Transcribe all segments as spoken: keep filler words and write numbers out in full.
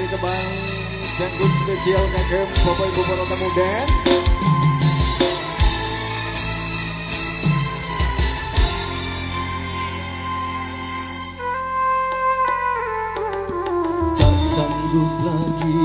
kembang dangdut spesial kagem Bapak Ibu para tamu dan tak sanggup lagi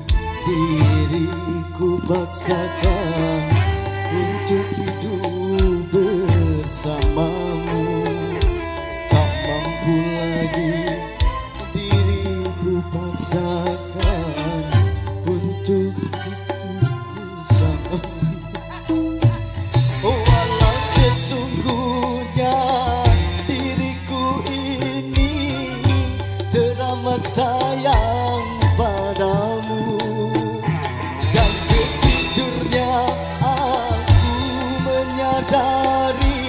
diriku paksakan untuk hidup bersamamu. Tak mampu lagi diriku paksakan untuk hidup bersamamu. Oh, walau sesungguhnya diriku ini teramat sayang padamu, dan sejujurnya aku menyadari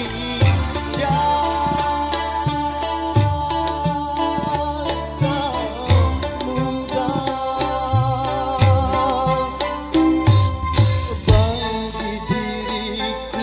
tiada mudah bagi diriku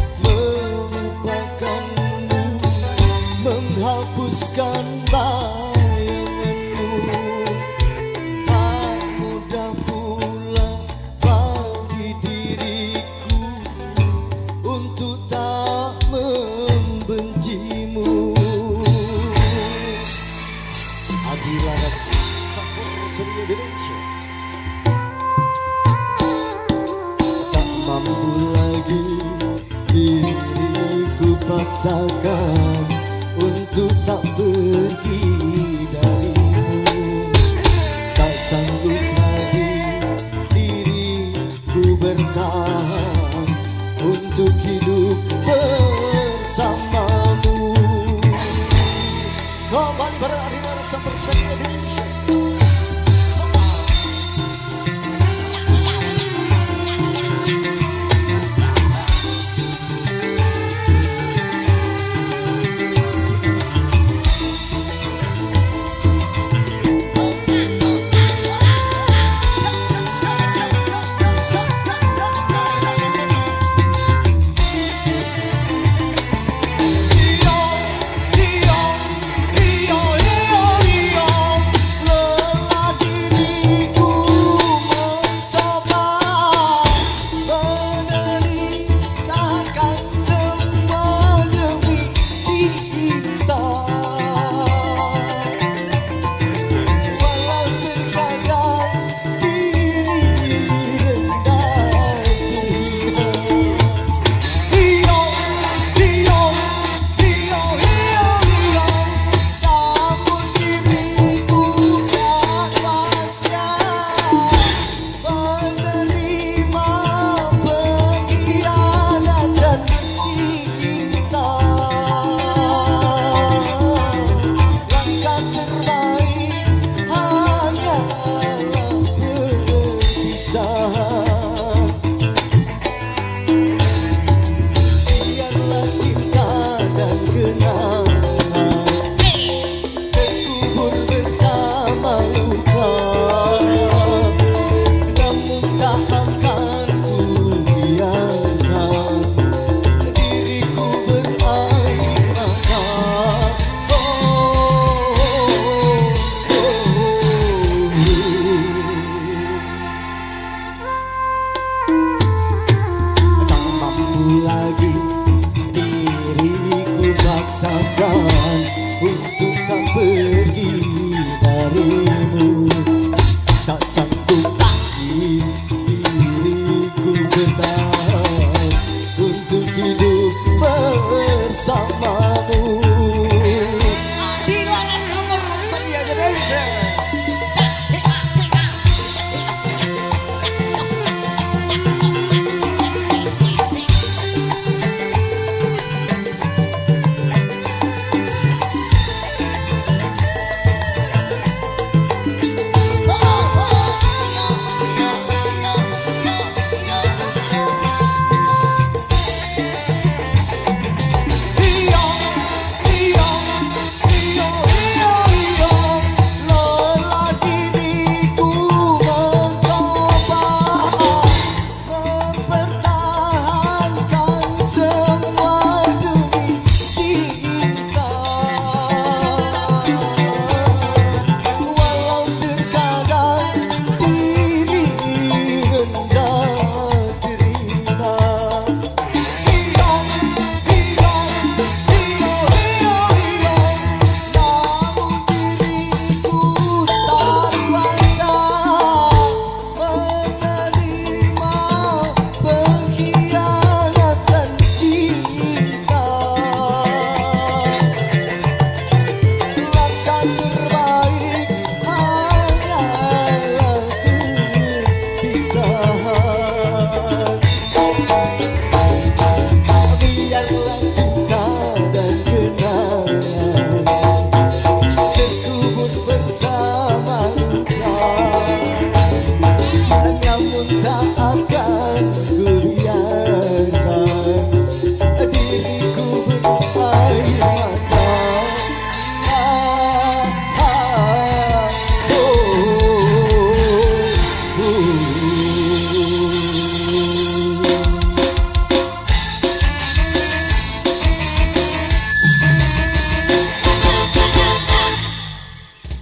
melupakanmu, menghapuskan bayanganmu. Tak mudah pula bagi diriku untuk tak membencimu. Adilah Sampurna Seri Indonesia. Tak mampu lagi diriku paksakan untuk tak pergi darimu. Tak sanggup lagi diriku bertahan untuk hidup bersamamu. Kembali berada di Sampurna Indonesia. Biarlah cinta dan kenal